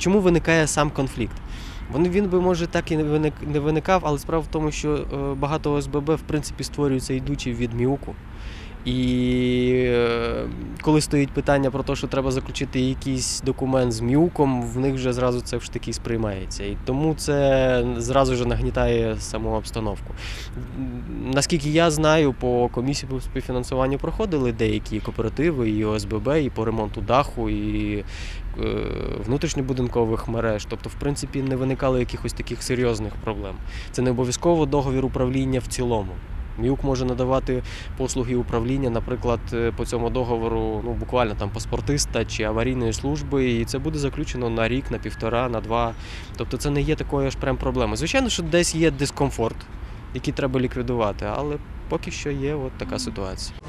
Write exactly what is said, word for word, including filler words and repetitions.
чому виникає сам конфлікт? Він, він би, може, так і не виникав, але справа в тому, що багато О С Б Б, в принципі, створюються йдучи від МІУКу. І коли стоїть питання про те, що треба заключити якийсь документ з МІУКом, в них вже зразу це ж таки сприймається. І тому це зразу ж нагнітає саму обстановку. Наскільки я знаю, по комісії по співфінансуванню проходили деякі кооперативи, і О С Б Б, і по ремонту даху, і внутрішньобудинкових мереж. Тобто, в принципі, не виникало якихось таких серйозних проблем. Це не обов'язково договір управління в цілому. МІУК може надавати послуги управління, наприклад, по цьому договору, ну, буквально там паспортиста чи аварійної служби, і це буде заключено на рік, на півтора, на два. Тобто це не є такою аж прям проблемою. Звичайно, що десь є дискомфорт, який треба ліквідувати, але поки що є от така ситуація.